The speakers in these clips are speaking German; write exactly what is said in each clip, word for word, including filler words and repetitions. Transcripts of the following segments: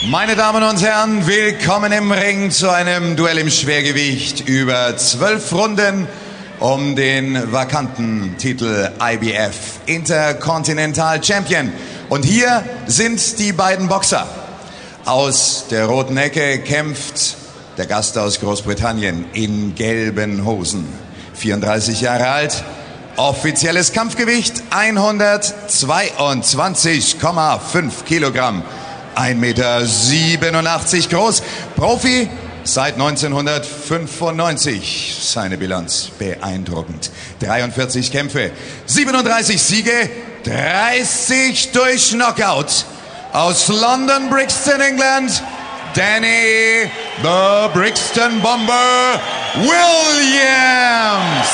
Meine Damen und Herren, willkommen im Ring zu einem Duell im Schwergewicht über zwölf Runden um den vakanten Titel I B F Intercontinental Champion. Und hier sind die beiden Boxer. Aus der roten Ecke kämpft der Gast aus Großbritannien in gelben Hosen. vierunddreißig Jahre alt, offizielles Kampfgewicht hundertzweiundzwanzig Komma fünf Kilogramm. ein Meter siebenundachtzig groß, Profi seit neunzehnhundertfünfundneunzig. Seine Bilanz beeindruckend. dreiundvierzig Kämpfe, siebenunddreißig Siege, dreißig durch Knockout. Aus London, Brixton, England, Danny the Brixton Bomber Williams.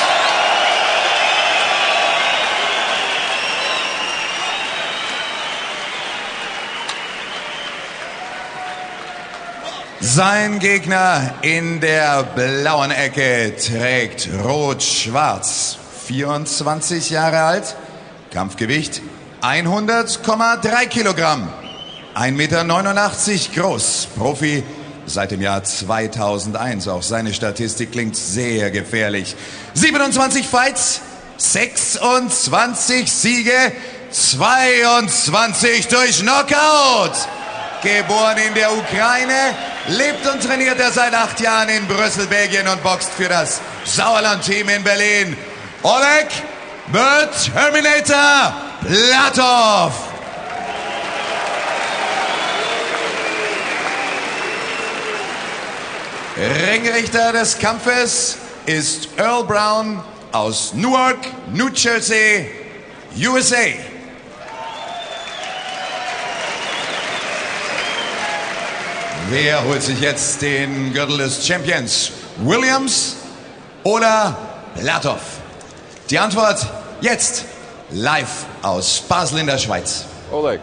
Sein Gegner in der blauen Ecke trägt rot-schwarz, vierundzwanzig Jahre alt, Kampfgewicht hundert Komma drei Kilogramm, ein Meter neunundachtzig groß, Profi seit dem Jahr zweitausendeins. Auch seine Statistik klingt sehr gefährlich. siebenundzwanzig Fights, sechsundzwanzig Siege, zweiundzwanzig durch Knockout. Geboren in der Ukraine, lebt und trainiert er seit acht Jahren in Brüssel, Belgien und boxt für das Sauerland-Team in Berlin. Oleg the Terminator Platov. Ringrichter des Kampfes ist Earl Brown aus Newark, New Jersey, U S A. Wer holt sich jetzt den Gürtel des Champions? Williams oder Platov? Die Antwort jetzt live aus Basel in der Schweiz. Oleg.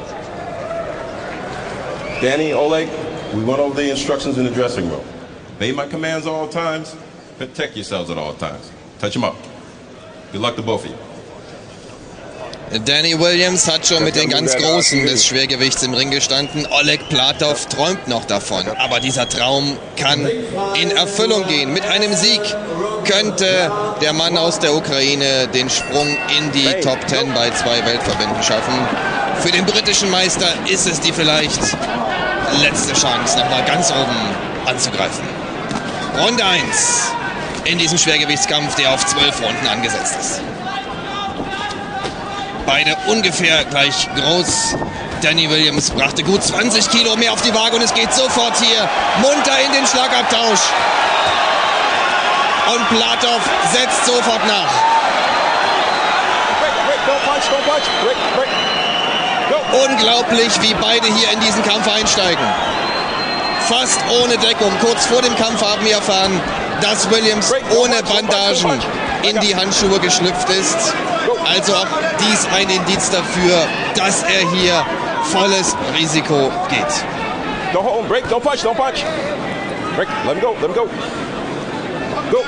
Danny, Oleg, we went over the instructions in the dressing room. Obey my commands at all times. Protect yourselves at all times. Touch them up. Good luck to both of you. Danny Williams hat schon mit den ganz Großen des Schwergewichts im Ring gestanden. Oleg Platov träumt noch davon. Aber dieser Traum kann in Erfüllung gehen. Mit einem Sieg könnte der Mann aus der Ukraine den Sprung in die Top Ten bei zwei Weltverbänden schaffen. Für den britischen Meister ist es die vielleicht letzte Chance, nochmal ganz oben anzugreifen. Runde eins in diesem Schwergewichtskampf, der auf zwölf Runden angesetzt ist. Beide ungefähr gleich groß. Danny Williams brachte gut zwanzig Kilo mehr auf die Waage und es geht sofort hier munter in den Schlagabtausch. Und Platov setzt sofort nach. Unglaublich, wie beide hier in diesen Kampf einsteigen. Fast ohne Deckung. Kurz vor dem Kampf haben wir erfahren, dass Williams ohne Bandagen in die Handschuhe geschlüpft ist. Also auch dies ein Indiz dafür, dass er hier volles Risiko geht. Don't hold him, break, don't punch, don't punch. Break, let him go, let him go. Go.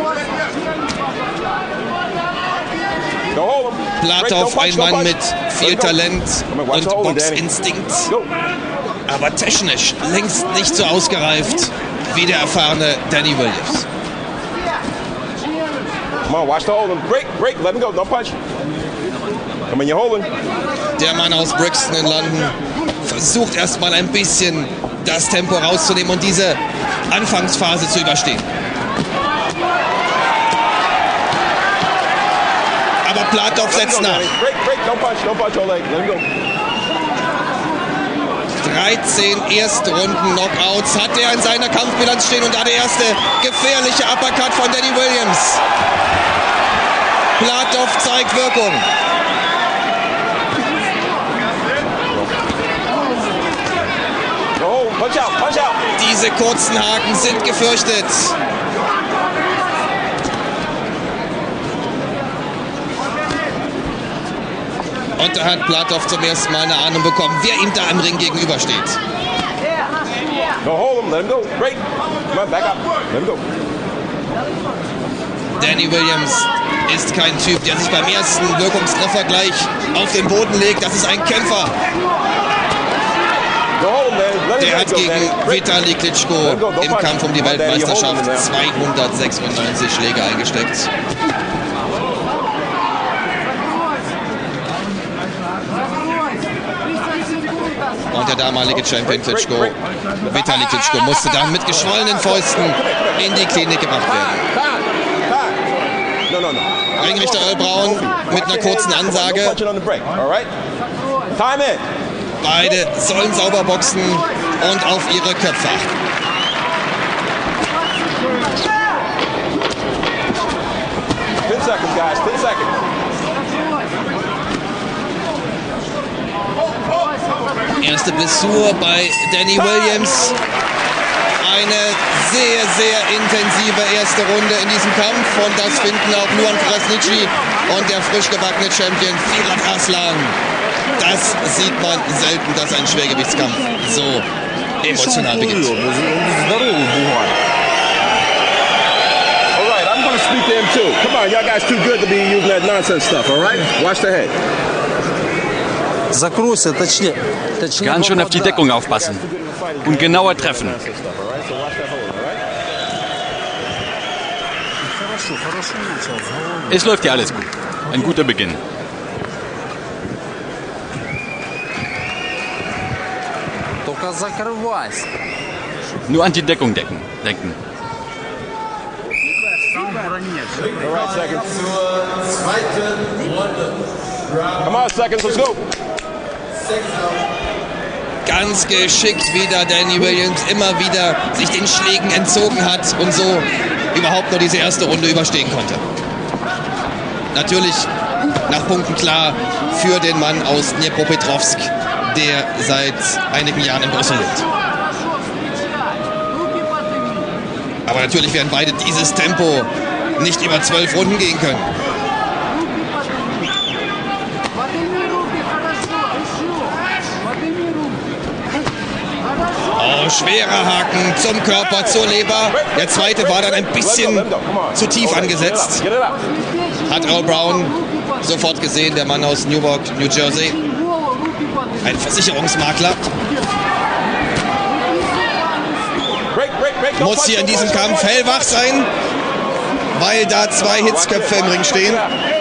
Don't hold him. Platov, ein Mann mit viel Talent und Boxinstinkt, aber technisch längst nicht so ausgereift wie der erfahrene Danny Williams. Come on, watch the hold him. Break, break, let him go, don't punch. Come on, you're holding. Der Mann aus Brixton in London versucht erstmal ein bisschen das Tempo rauszunehmen und diese Anfangsphase zu überstehen. Aber Platov setzt nach. Break, break, don't punch, don't punch, Oleg, let him go. dreizehn Erstrunden-Knockouts hat er in seiner Kampfbilanz stehen und da der erste gefährliche Uppercut von Danny Williams. Platov zeigt Wirkung. Oh, punch out, punch out. Diese kurzen Haken sind gefürchtet. Und da hat Platov zum ersten Mal eine Ahnung bekommen, wer ihm da im Ring gegenübersteht. No, hold him, let him go. Break. Come on, back up. Let him go. Danny Williams ist kein Typ, der sich beim ersten Wirkungstreffer gleich auf den Boden legt. Das ist ein Kämpfer. Go hold him, Der hat gegen Vitali Klitschko im Kampf um die Weltmeisterschaft zweihundertsechsundneunzig Schläge eingesteckt. Und der damalige Champion Klitschko, Vitali Klitschko, musste dann mit geschwollenen Fäusten in die Klinik gebracht werden. Ringrichter Earl Brown mit einer kurzen Ansage. Beide sollen sauber boxen und auf ihre Köpfe achten. ten seconds, guys. ten seconds. Erste Blessur bei Danny Williams. Eine sehr, sehr intensive erste Runde in diesem Kampf. Und das finden auch Luan Krasniqi und der frisch gebackene Champion Firat Aslan. Das sieht man selten, dass ein Schwergewichtskampf so emotional beginnt. All right, I'm going to speak to him too. Come on, y'all guys too good to be using that nonsense stuff, all right? Watch the head. Ganz schön auf die Deckung aufpassen und genauer treffen. Es läuft ja alles gut. Ein guter Beginn. Nur an die Deckung decken, denken. Come on, seconds, let's go. Ganz geschickt wieder Danny Williams immer wieder sich den Schlägen entzogen hat und so überhaupt nur diese erste Runde überstehen konnte. Natürlich nach Punkten klar für den Mann aus Dnipropetrovsk, der seit einigen Jahren in Brüssel lebt. Aber natürlich werden beide dieses Tempo nicht über zwölf Runden gehen können. Oh, schwerer Haken zum Körper, zur Leber. Der zweite war dann ein bisschen zu tief angesetzt. Hat Earl Brown sofort gesehen, der Mann aus Newark, New Jersey. Ein Versicherungsmakler. Muss hier in diesem Kampf hellwach sein, weil da zwei Hitzköpfe im Ring stehen.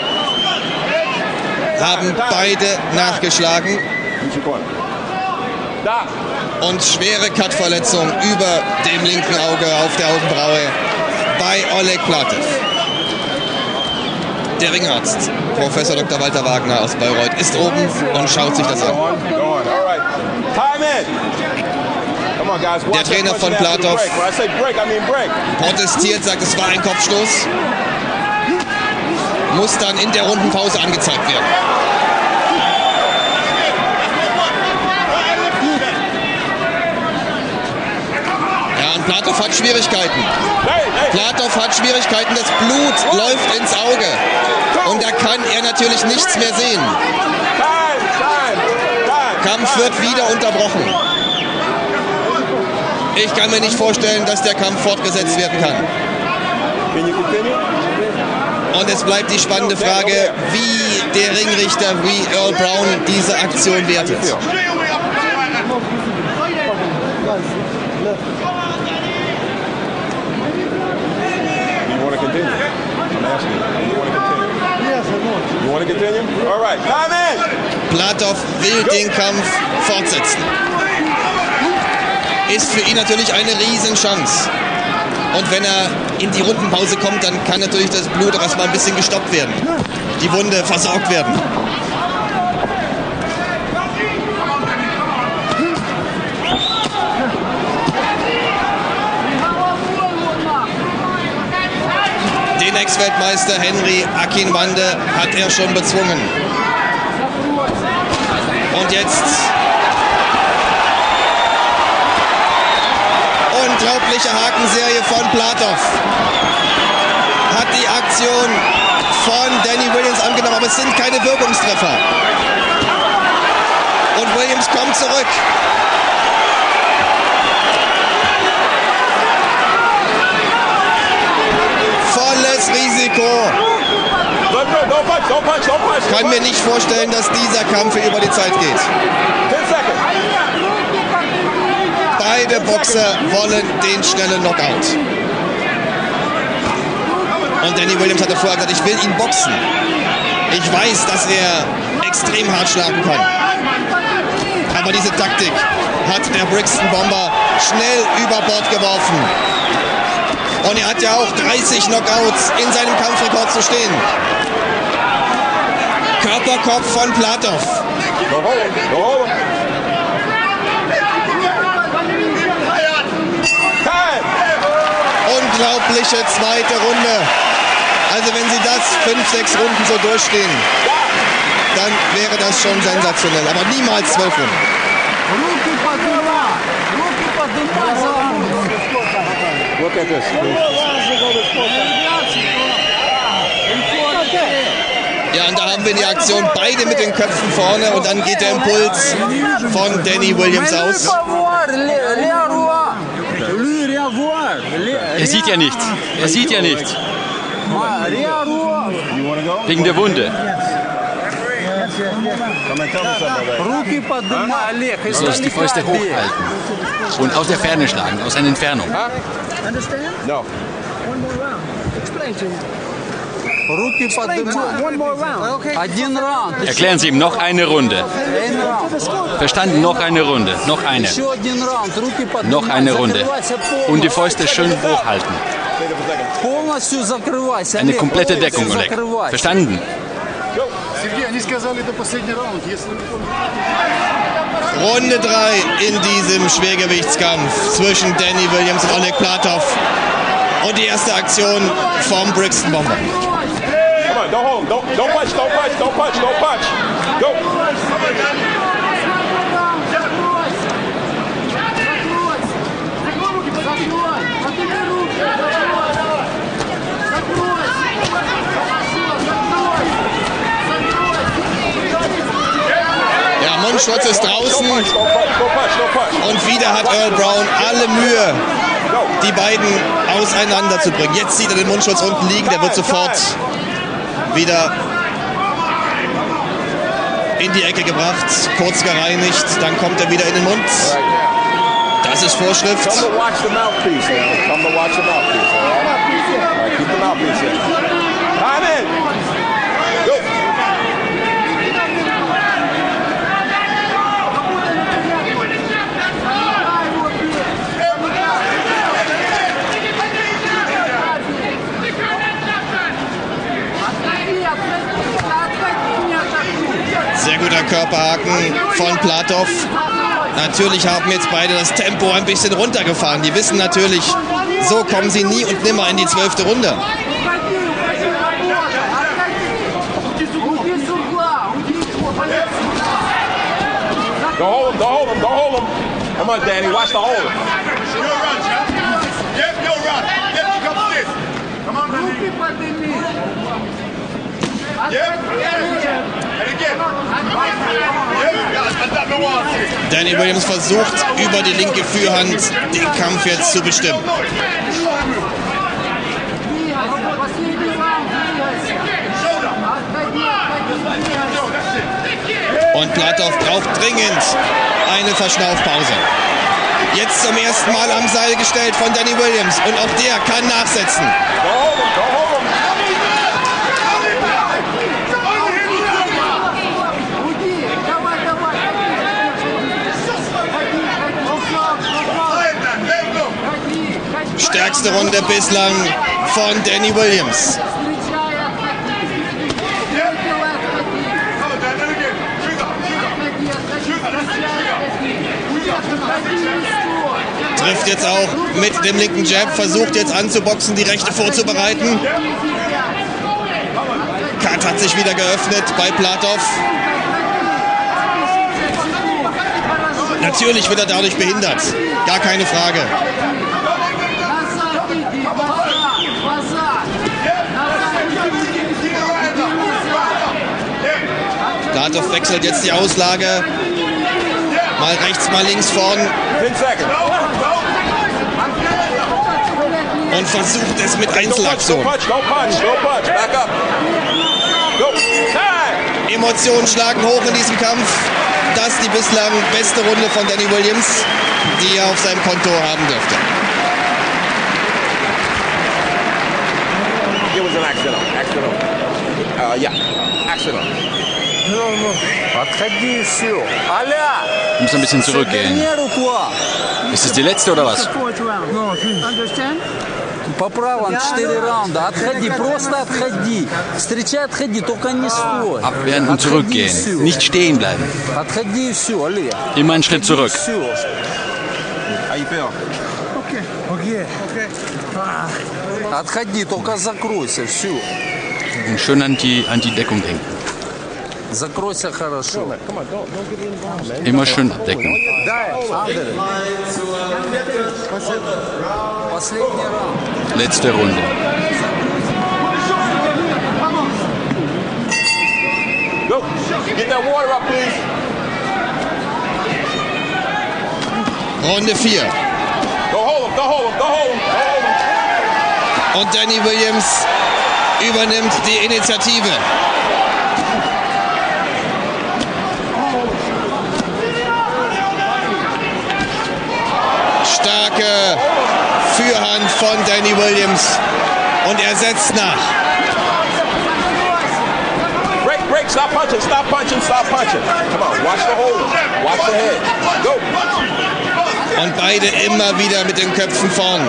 Haben beide nachgeschlagen. Und schwere Cut-Verletzung über dem linken Auge auf der Augenbraue bei Oleg Platev. Der Ringarzt, Professor Doktor Walter Wagner aus Bayreuth, ist oben und schaut sich das an. Der Trainer von Platev protestiert, sagt, es war ein Kopfstoß. Muss dann in der Rundenpause angezeigt werden. Ja, und Platev hat Schwierigkeiten. Platev hat Schwierigkeiten, das Blut läuft ins Auge. Und da kann er natürlich nichts mehr sehen. Kampf wird wieder unterbrochen. Ich kann mir nicht vorstellen, dass der Kampf fortgesetzt werden kann. Und es bleibt die spannende Frage, wie der Ringrichter, wie Earl Brown diese Aktion wertet. Platev will den Kampf fortsetzen. Ist für ihn natürlich eine Riesenchance. Und wenn er in die Rundenpause kommt, dann kann natürlich das Blut erstmal ein bisschen gestoppt werden. Die Wunde versorgt werden. Den Ex-Weltmeister Henry Akinwande hat er schon bezwungen. Und jetzt unglaubliche Hakenserie von Platev. Hat die Aktion von Danny Williams angenommen, aber es sind keine Wirkungstreffer. Und Williams kommt zurück. Volles Risiko. Ich kann mir nicht vorstellen, dass dieser Kampf über die Zeit geht. Beide Boxer wollen den schnellen Knockout. Und Danny Williams hatte vorher gesagt, ich will ihn boxen. Ich weiß, dass er extrem hart schlagen kann. Aber diese Taktik hat der Brixton Bomber schnell über Bord geworfen. Und er hat ja auch dreißig Knockouts in seinem Kampfrekord zu stehen. Körperkopf von Platov. Unglaubliche zweite Runde. Also wenn sie das fünf, sechs Runden so durchstehen, dann wäre das schon sensationell. Aber niemals zwölf Runden. Ja, und da haben wir die Aktion, beide mit den Köpfen vorne und dann geht der Impuls von Danny Williams aus. Er sieht ja nichts. Er sieht ja nichts. Wegen der Wunde. Du sollst die Fäuste hochhalten und aus der Ferne schlagen, aus einer Entfernung. No. Erklären Sie ihm noch eine Runde. Verstanden? Noch eine Runde. Noch eine. Noch eine Runde. Und die Fäuste schön hochhalten. Eine komplette Deckung, Oleg. Verstanden? Runde drei in diesem Schwergewichtskampf zwischen Danny Williams und Oleg Platov. Und die erste Aktion vom Brixton Bomber. Come on, don't hold him. Don't, don't punch, don't punch, don't punch, don't punch. Go. Ja, Mundschutz ist draußen. Und wieder hat Earl Brown alle Mühe, die beiden auseinanderzubringen. Jetzt sieht er den Mundschutz unten liegen, der wird sofort wieder in die Ecke gebracht, kurz gereinigt, dann kommt er wieder in den Mund. Das ist Vorschrift. Sehr guter Körperhaken von Platov. Natürlich haben jetzt beide das Tempo ein bisschen runtergefahren. Die wissen natürlich, so kommen sie nie und nimmer in die zwölfte Runde. Don't hold him, don't hold him, don't hold him. Come on, Danny, watch the hold. Danny Williams versucht über die linke Führhand den Kampf jetzt zu bestimmen. Und Platov braucht dringend eine Verschnaufpause. Jetzt zum ersten Mal am Seil gestellt von Danny Williams und auch der kann nachsetzen. Stärkste Runde bislang von Danny Williams. Trifft jetzt auch mit dem linken Jab, versucht jetzt anzuboxen, die rechte vorzubereiten. Kat hat sich wieder geöffnet bei Platov. Natürlich wird er dadurch behindert, gar keine Frage. Platov wechselt jetzt die Auslage. Mal rechts, mal links vorn. Und versucht es mit Einzelaktion. Emotionen schlagen hoch in diesem Kampf. Das ist die bislang beste Runde von Danny Williams. die er auf seinem Konto haben dürfte. It was an accident. Accident. Uh, yeah. Accident. Du musst ein bisschen zurückgehen. Ist es die letzte oder was? По правам четыре раунда. Отходи, просто отходи. Встречай, отходи, только не стой. Abwehren und zurückgehen. Nicht stehen bleiben. Отходи и все, Олег. Immer einen Schritt zurück. How you feel? Okay, okay, okay. Отходи, только закройся, все. Und schön an die, an die Deckung denken. Закройся хорошо. Immer schön abdecken. Последний раунд. Letzte Runde. Go. Get that water up, please. Runde vier. Go hold him. Go hold him. Go hold him. Go hold him. Und Danny Williams übernimmt die Initiative. Starke Fürhand von Danny Williams und er setzt nach. Break, break. Stop punching. Stop punching. Stop punching. Come on. Watch the hold. Watch the head. Go. Und beide immer wieder mit den Köpfen vorn.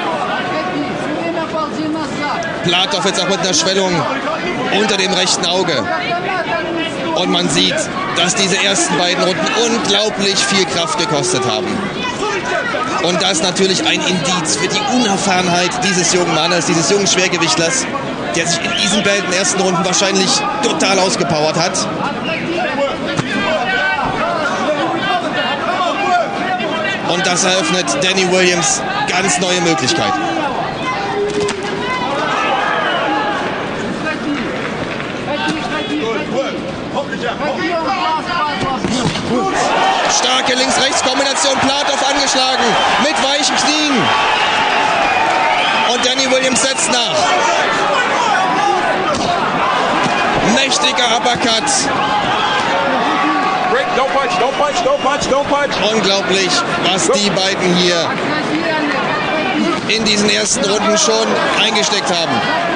Platov jetzt auch mit einer Schwellung unter dem rechten Auge. Und man sieht, dass diese ersten beiden Runden unglaublich viel Kraft gekostet haben. Und das natürlich ein Indiz für die Unerfahrenheit dieses jungen Mannes, dieses jungen Schwergewichtlers, der sich in diesen beiden ersten Runden wahrscheinlich total ausgepowert hat. Und das eröffnet Danny Williams ganz neue Möglichkeiten. Starke Links-Rechts-Kombination, Platov angeschlagen mit weichen Knien. Und Danny Williams setzt nach. Mächtiger Uppercut. Break. Don't punch. Don't punch. Don't punch. Don't punch. Unglaublich, was die beiden hier in diesen ersten Runden schon eingesteckt haben.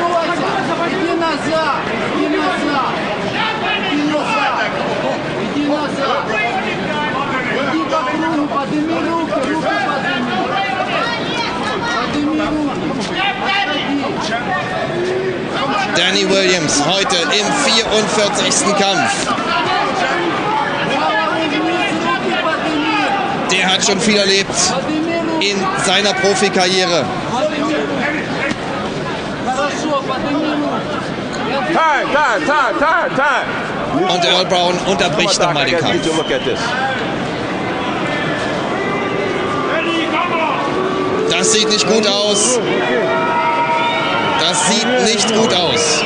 Danny Williams heute im vierundvierzigsten Kampf. Der hat schon viel erlebt in seiner Profikarriere. Time, time, time, time, time. Und Earl Brown unterbricht nochmal den Kampf. Das sieht nicht gut aus. Das sieht nicht gut aus.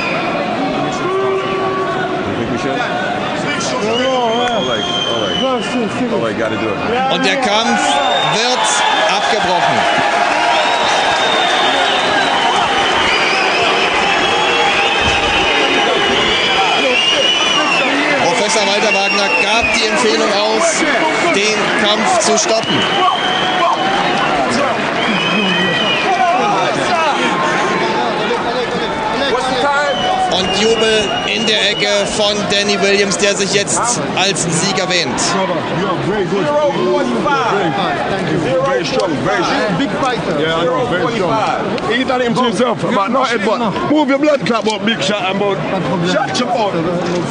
Und der Kampf wird abgebrochen. Professor Walter Wagner gab die Empfehlung aus, den Kampf zu stoppen. Und Jubel in der Ecke von Danny Williams, der sich jetzt als Sieger wähnt. Very strong, very strong. Big fighter. Yeah, I know, very strong. He done it him to himself. About not headbutt. Move your blood clot, but big shot and about. Shut your mouth.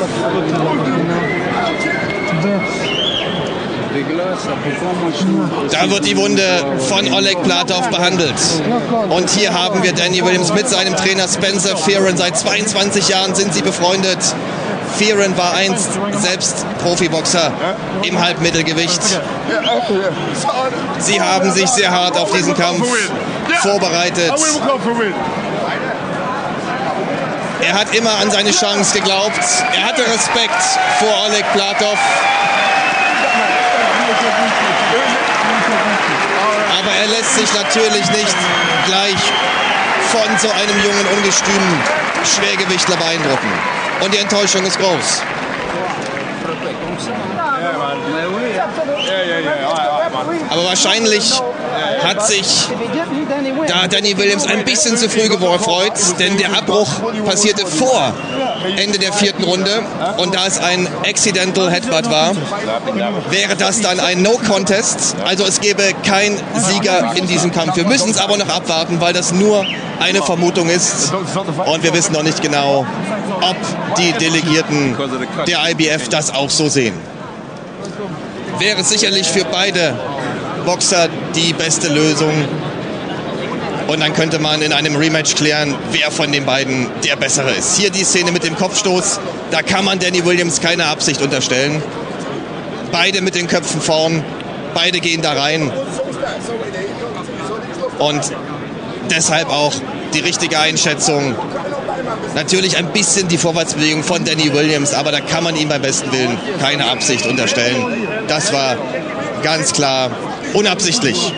Da wird die Wunde von Oleg Platov behandelt. Und hier haben wir Danny Williams mit seinem Trainer Spencer Fearon. Seit zweiundzwanzig Jahren sind sie befreundet. Fearon war einst selbst Profiboxer im Halbmittelgewicht. Sie haben sich sehr hart auf diesen Kampf vorbereitet. Er hat immer an seine Chance geglaubt. Er hatte Respekt vor Oleg Platov. Aber er lässt sich natürlich nicht gleich von so einem jungen, ungestümen Schwergewichtler beeindrucken. Und die Enttäuschung ist groß. Aber wahrscheinlich hat sich da Danny Williams ein bisschen zu früh gefreut, denn der Abbruch passierte vor Ende der vierten Runde. Und da es ein Accidental Headbutt war, wäre das dann ein No-Contest. Also es gäbe keinen Sieger in diesem Kampf. Wir müssen es aber noch abwarten, weil das nur eine Vermutung ist. Und wir wissen noch nicht genau, ob die Delegierten der I B F das auch so sehen. Wäre sicherlich für beide Boxer die beste Lösung. Und dann könnte man in einem Rematch klären, wer von den beiden der Bessere ist. Hier die Szene mit dem Kopfstoß. Da kann man Danny Williams keine Absicht unterstellen. Beide mit den Köpfen vorn. Beide gehen da rein. Und deshalb auch die richtige Einschätzung. Natürlich ein bisschen die Vorwärtsbewegung von Danny Williams, aber da kann man ihm beim besten Willen keine Absicht unterstellen. Das war ganz klar unabsichtlich.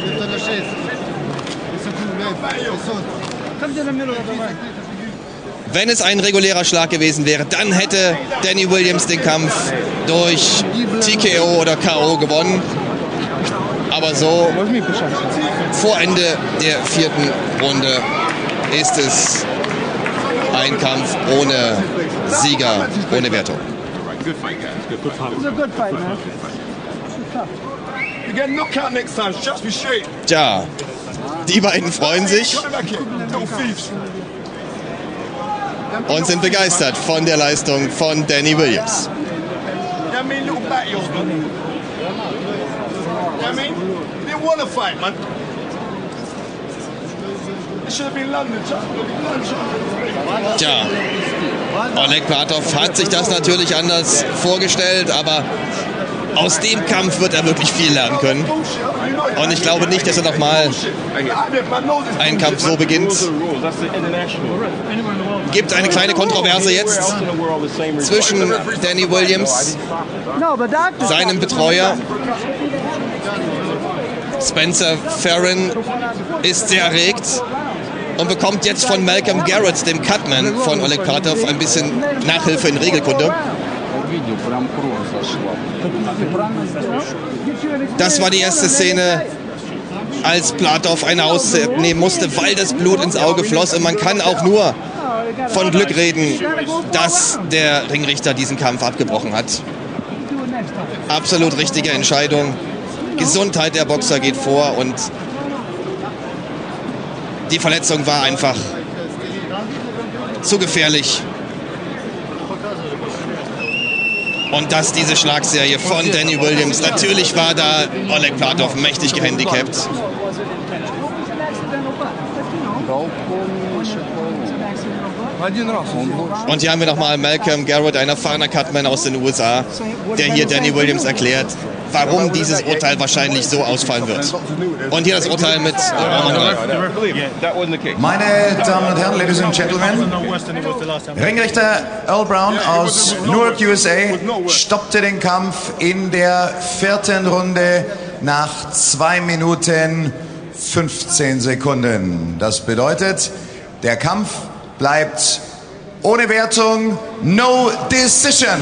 Wenn es ein regulärer Schlag gewesen wäre, dann hätte Danny Williams den Kampf durch T K O oder K O gewonnen. Aber so, vor Ende der vierten Runde ist es ein Kampf ohne Sieger, ohne Wertung. Tja, die beiden freuen sich und sind begeistert von der Leistung von Danny Williams. Tja, Oleg Platov hat sich das natürlich anders vorgestellt, aber aus dem Kampf wird er wirklich viel lernen können. Und ich glaube nicht, dass er nochmal einen Kampf so beginnt. Gibt eine kleine Kontroverse jetzt zwischen Danny Williams, seinem Betreuer. Spencer Farron ist sehr erregt und bekommt jetzt von Malcolm Garrett, dem Cutman von Oleg Platov, ein bisschen Nachhilfe in Regelkunde. Das war die erste Szene, als Platov eine Auszeit nehmen musste, weil das Blut ins Auge floss. Und man kann auch nur von Glück reden, dass der Ringrichter diesen Kampf abgebrochen hat. Absolut richtige Entscheidung. Gesundheit der Boxer geht vor und die Verletzung war einfach zu gefährlich. Und dass diese Schlagserie von Danny Williams, natürlich war da Oleg Platov mächtig gehandicapt. Und hier haben wir nochmal Malcolm Garrett, ein erfahrener Cutman aus den U S A, der hier Danny Williams erklärt, warum dieses Urteil wahrscheinlich so ausfallen wird. Und hier das Urteil mit Roman. Meine Damen und Herren, Ladies and Gentlemen, Ringrichter Earl Brown aus Newark, U S A, stoppte den Kampf in der vierten Runde nach zwei Minuten fünfzehn Sekunden. Das bedeutet, der Kampf bleibt ohne Wertung, no decision.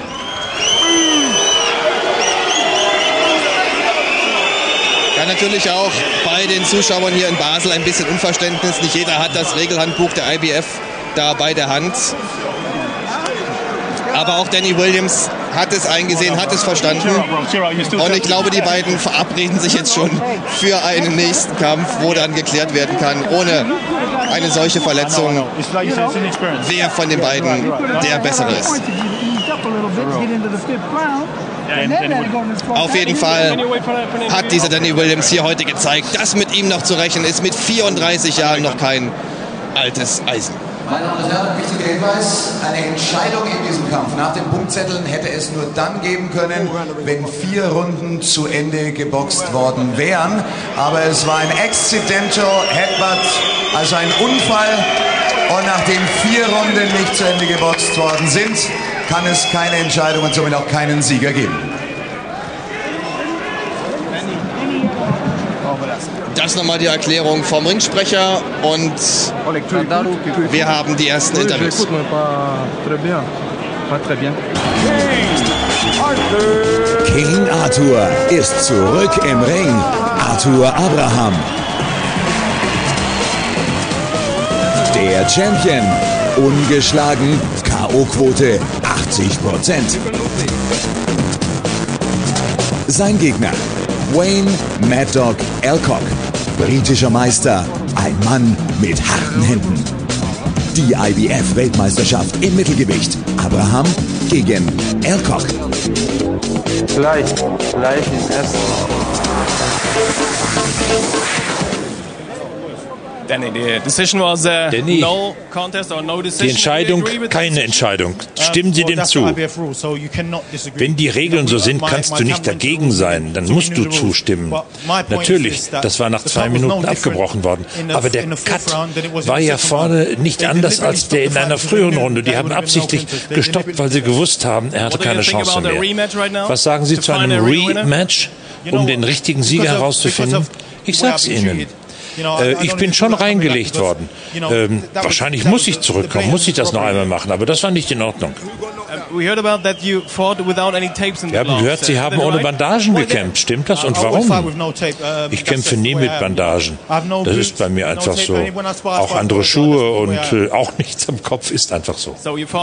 Ja, natürlich auch bei den Zuschauern hier in Basel ein bisschen Unverständnis. Nicht jeder hat das Regelhandbuch der I B F da bei der Hand. Aber auch Danny Williams hat es eingesehen, hat es verstanden. Und ich glaube, die beiden verabreden sich jetzt schon für einen nächsten Kampf, wo dann geklärt werden kann, ohne eine solche Verletzung, wer von den beiden der Bessere ist. Auf jeden Fall hat dieser Danny Williams hier heute gezeigt, dass mit ihm noch zu rechnen ist. Mit vierunddreißig Jahren noch kein altes Eisen. Meine Damen und Herren, wichtiger Hinweis, eine Entscheidung in diesem Kampf nach den Punktzetteln hätte es nur dann geben können, wenn vier Runden zu Ende geboxt worden wären. Aber es war ein Accidental Headbutt, also ein Unfall. Und nachdem vier Runden nicht zu Ende geboxt worden sind, kann es keine Entscheidung und somit auch keinen Sieger geben. Das nochmal die Erklärung vom Ringsprecher und wir haben die ersten Interviews. King Arthur ist zurück im Ring. Arthur Abraham. Der Champion. Ungeschlagen. K O-Quote achtzig Prozent. Sein Gegner. Wayne Mad Dog Alcock. Britischer Meister. Ein Mann mit harten Händen. Die I B F-Weltmeisterschaft im Mittelgewicht. Abraham gegen Alcock. Gleich, gleich im ersten. Danny, die Decision was, uh, Danny, no contest or no decision. Die Entscheidung, keine Entscheidung. Stimmen Sie dem zu? Wenn die Regeln so sind, kannst du nicht dagegen sein. Dann musst du zustimmen. Natürlich, das war nach zwei Minuten abgebrochen worden. Aber der Cut war ja vorne nicht anders als der in einer früheren Runde. Die haben absichtlich gestoppt, weil sie gewusst haben, er hatte keine Chance mehr. Was sagen Sie zu einem Rematch, um den richtigen Sieger herauszufinden? Ich sag's Ihnen. Äh, ich bin schon reingelegt worden. Ähm, wahrscheinlich muss ich zurückkommen, muss ich das noch einmal machen, aber das war nicht in Ordnung. Wir haben gehört, Sie haben ohne Bandagen gekämpft. Stimmt das? Und warum? Ich kämpfe nie mit Bandagen. Das ist bei mir einfach so. Auch andere Schuhe und äh, auch nichts am Kopf ist einfach so.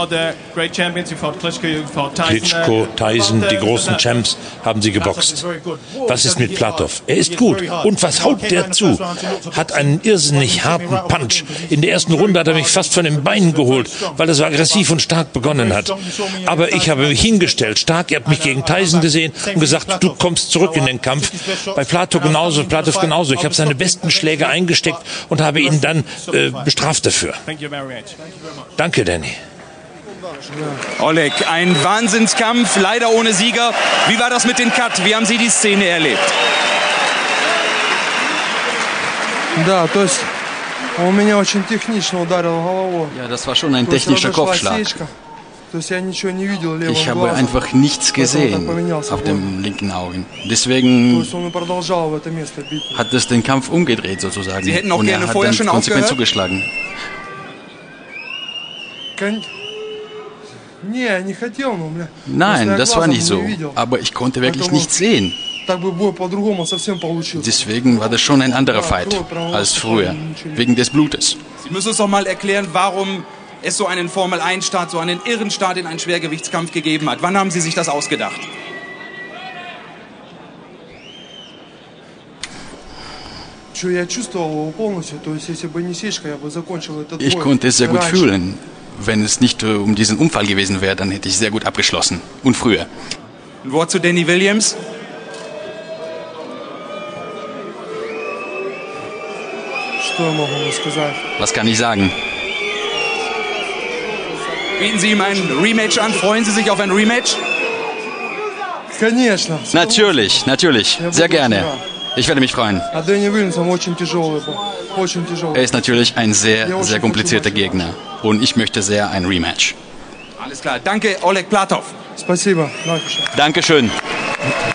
Klitschko, Tyson, die großen Champs haben Sie geboxt. Was ist mit Platov? Er ist gut. Und was haut der zu? Hat einen irrsinnig harten Punch. In der ersten Runde hat er mich fast von den Beinen geholt, weil er so aggressiv und stark begonnen hat. Aber ich habe mich hingestellt, stark. Er hat mich gegen Tyson gesehen und gesagt, du kommst zurück in den Kampf. Bei Platov genauso, Platov genauso. Ich habe seine besten Schläge eingesteckt und habe ihn dann äh, bestraft dafür. Danke, Danny. Oleg, ein Wahnsinnskampf, leider ohne Sieger. Wie war das mit dem Cut? Wie haben Sie die Szene erlebt? Да, то есть он меня очень технично ударил головой. Ja, das war schon ein technischer Kopfschlag. Ich habe einfach nichts gesehen auf dem linken Auge. Deswegen hat es den Kampf umgedreht sozusagen. Sie hätten auch und gerne er hat vorher dann schon konsequent aufgehört? zugeschlagen. Nein, das war nicht so. Aber ich konnte wirklich nichts sehen. Deswegen war das schon ein anderer Fight als früher, wegen des Blutes. Sie müssen uns doch mal erklären, warum es so einen Formel eins Start, so einen irren Start in einen Schwergewichtskampf gegeben hat. Wann haben Sie sich das ausgedacht? Ich konnte es sehr gut fühlen. Wenn es nicht um diesen Unfall gewesen wäre, dann hätte ich sehr gut abgeschlossen. Und früher. Ein Wort zu Danny Williams. Was kann ich sagen? Bieten Sie ihm ein Rematch an? Freuen Sie sich auf ein Rematch? Natürlich, natürlich. Sehr gerne. Ich werde mich freuen. Er ist natürlich ein sehr, sehr komplizierter Gegner. Und ich möchte sehr ein Rematch. Alles klar. Danke, Oleg Platov. Dankeschön.